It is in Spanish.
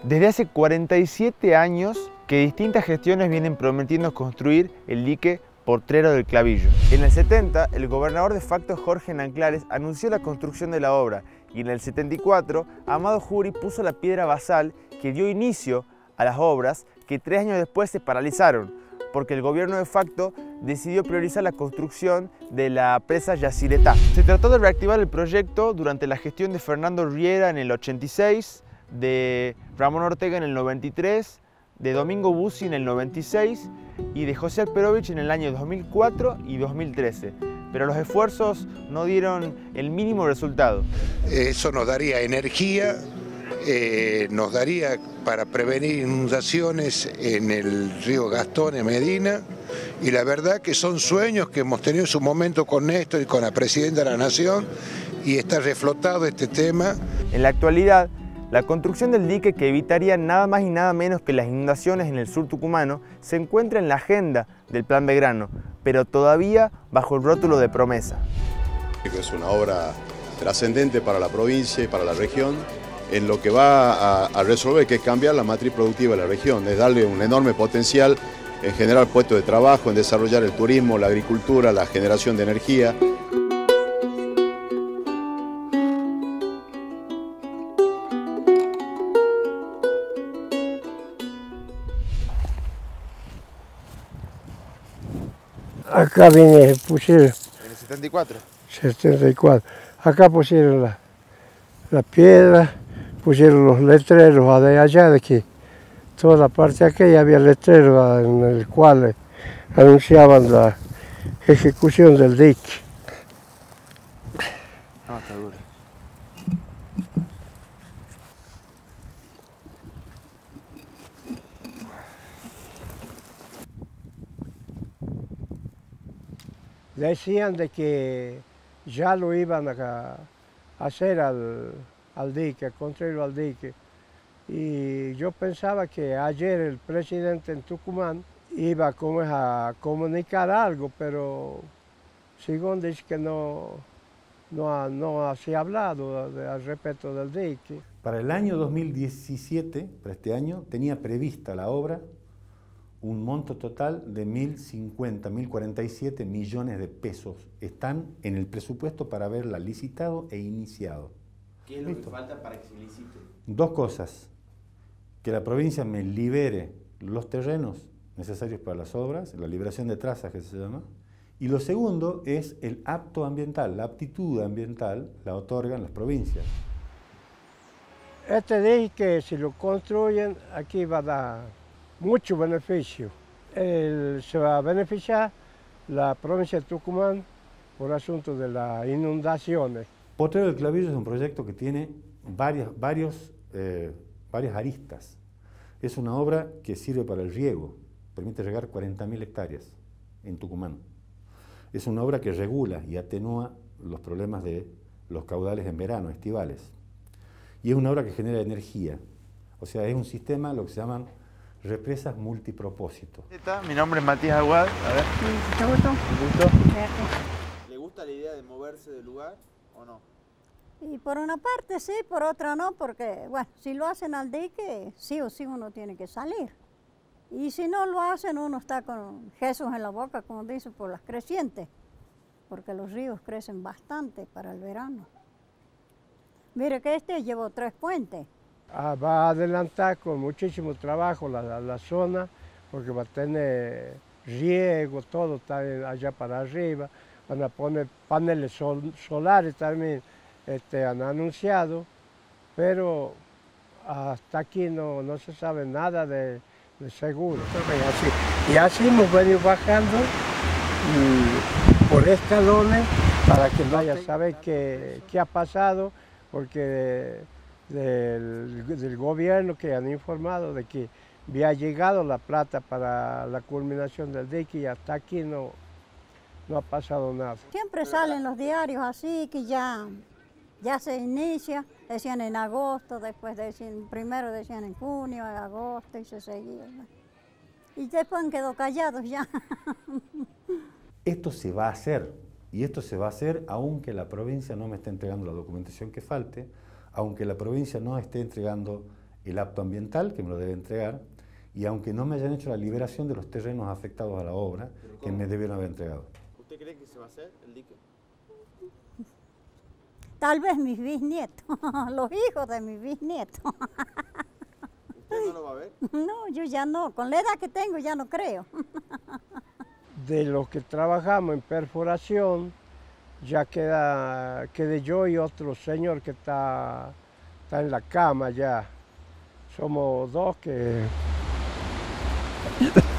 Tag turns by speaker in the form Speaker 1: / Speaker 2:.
Speaker 1: Desde hace 47 años que distintas gestiones vienen prometiendo construir el dique Potrero del Clavillo. En el 70, el gobernador de facto Jorge Nanclares anunció la construcción de la obra y en el 74, Amado Jury puso la piedra basal que dio inicio a las obras que 3 años después se paralizaron porque el gobierno de facto decidió priorizar la construcción de la presa Yacyretá. Se trató de reactivar el proyecto durante la gestión de Fernando Riera en el 86, de Ramón Ortega en el 93, de Domingo Bussi en el 96 y de José Alperovich en el año 2004 y 2013. Pero los esfuerzos no dieron el mínimo resultado.
Speaker 2: Eso nos daría energía, nos daría para prevenir inundaciones en el río Gastón, en Medina, y la verdad que son sueños que hemos tenido en su momento con Néstor y con la Presidenta de la Nación, y está reflotado este tema.
Speaker 1: En la actualidad, la construcción del dique, que evitaría nada más y nada menos que las inundaciones en el sur tucumano, se encuentra en la agenda del Plan Belgrano, pero todavía bajo el rótulo de promesa.
Speaker 3: Es una obra trascendente para la provincia y para la región, en lo que va a resolver, que es cambiar la matriz productiva de la región, es darle un enorme potencial en generar puestos de trabajo, en desarrollar el turismo, la agricultura, la generación de energía.
Speaker 4: Acá pusieron...
Speaker 1: ¿En el 74?
Speaker 4: 74. Acá pusieron la piedra, pusieron los letreros de allá, de aquí. Toda la parte de aquella había letreros en el cual anunciaban la ejecución del dique.
Speaker 1: No, está duro.
Speaker 4: Decían de que ya lo iban a hacer al dique, a construirlo al dique. Y yo pensaba que ayer el presidente en Tucumán iba a comunicar algo, pero según dice que no se ha hablado al respecto del dique.
Speaker 5: Para el año 2017, para este año, tenía prevista la obra un monto total de 1.047 millones de pesos. Están en el presupuesto para haberla licitado e iniciado.
Speaker 1: ¿Qué es lo que falta para que se licite?
Speaker 5: Dos cosas: que la provincia me libere los terrenos necesarios para las obras, la liberación de trazas que se llama, y lo segundo es el apto ambiental, la aptitud ambiental la otorgan las provincias.
Speaker 4: Este dique, si lo construyen, aquí va a dar mucho beneficio. Se va a beneficiar la provincia de Tucumán por asunto de las inundaciones.
Speaker 5: Potrero del Clavillo es un proyecto que tiene varias aristas. Es una obra que sirve para el riego, permite regar 40.000 hectáreas en Tucumán. Es una obra que regula y atenúa los problemas de los caudales en verano, estivales. Y es una obra que genera energía. O sea, es un sistema, lo que se llaman represas multipropósito.
Speaker 1: Mi nombre es Matías Aguad. A ver.
Speaker 6: ¿Te gustó?
Speaker 1: ¿Un gusto? ¿Le gusta la idea de moverse del lugar o no?
Speaker 6: Y por una parte sí, por otra no, porque, bueno, si lo hacen al dique, sí o sí uno tiene que salir. Y si no lo hacen, uno está con Jesús en la boca, como dicen, por las crecientes, porque los ríos crecen bastante para el verano. Mire que este llevó 3 puentes.
Speaker 4: Va a adelantar con muchísimo trabajo la zona, porque va a tener riego, todo está allá para arriba. Van a poner paneles solares también, han anunciado, pero hasta aquí no se sabe nada de seguro. Y así hemos venido bajando por escalones para que vaya a saber qué ha pasado, porque del gobierno que han informado de que había llegado la plata para la culminación del dique y hasta aquí no ha pasado nada.
Speaker 6: Siempre salen los diarios así, que ya se inicia, decían en agosto, después primero decían en junio, en agosto y se seguía. Y después quedó callados ya.
Speaker 5: Esto se va a hacer, y esto se va a hacer aunque la provincia no me esté entregando la documentación que falte, aunque la provincia no esté entregando el acto ambiental, que me lo debe entregar, y aunque no me hayan hecho la liberación de los terrenos afectados a la obra, que me debieron haber entregado.
Speaker 1: ¿Usted cree que se va a hacer el dique?
Speaker 6: Tal vez mis bisnietos, los hijos de mis bisnietos.
Speaker 1: ¿Usted no lo va a ver?
Speaker 6: No, yo ya no, con la edad que tengo ya no creo.
Speaker 4: De los que trabajamos en perforación, ya quedé yo y otro señor que está en la cama ya. Somos dos que